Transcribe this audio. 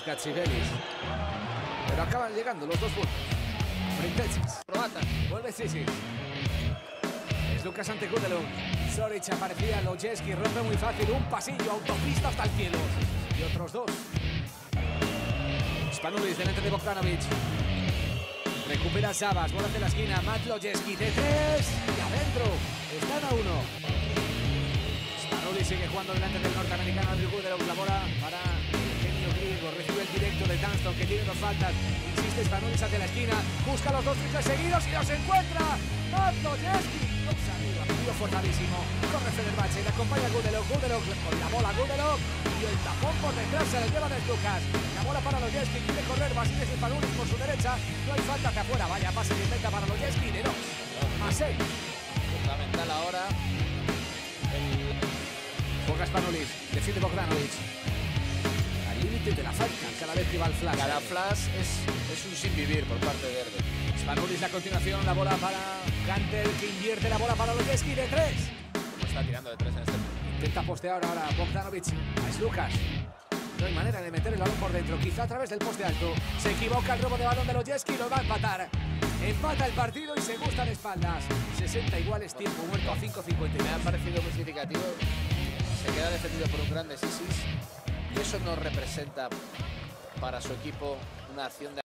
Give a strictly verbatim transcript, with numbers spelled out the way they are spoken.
Gatsibelis. Pero acaban llegando los dos puntos. Brindechis. Probata. Vuelve Sisi. Es Lucas ante Gudeluk. Zoric aparecía. Lojeski rompe muy fácil. Un pasillo, autopista hasta el cielo. Y otros dos. Spanulis delante de Bogdanovic. Recupera Sabas. Bola de la esquina. Matt Lojeski de tres. Y adentro. Están a uno. Spanulis sigue jugando delante del norteamericano Andrew Gudeluk. La bola para el genio griego. Recibe el directo de Dunston, que tiene dos faltas. Insiste Spanulis hacia la esquina. Busca los dos triples seguidos y los encuentra. Matt Lojeski. Dos arriba. Tío fortalísimo. Corre Fenerbahce. Le acompaña Gudeluk. Gudeluk con la bola. Gudeluk. Y el tapón por detrás se le lleva de Lucas. La bola para Lojeski. Quiere correr Vasilis Spanulis por su derecha. No hay falta hacia afuera. Vaya pase que intenta para Lojeski. De dos. Más seis. Fundamental ahora. El... Juega Spanulis. Defiende Bogdanovic. Al límite de la falta. Cada vez que va el flash. Cada flash es, es un sin vivir por parte de Verde. Spanulis a continuación. La bola para Kanter, que invierte la bola para Lojeski de tres. Como está tirando de tres en este momento. Intenta postear ahora Bogdanovic. Es Lucas. No hay manera de meter el balón por dentro. Quizá a través del poste alto. Se equivoca el robo de balón de Lojeski y lo va a empatar. Empata el partido y se gustan espaldas. sesenta iguales, tiempo muerto a cinco cincuenta. Me ha parecido muy significativo. Se queda defendido por un grande Sisis. Y eso no representa para su equipo una acción de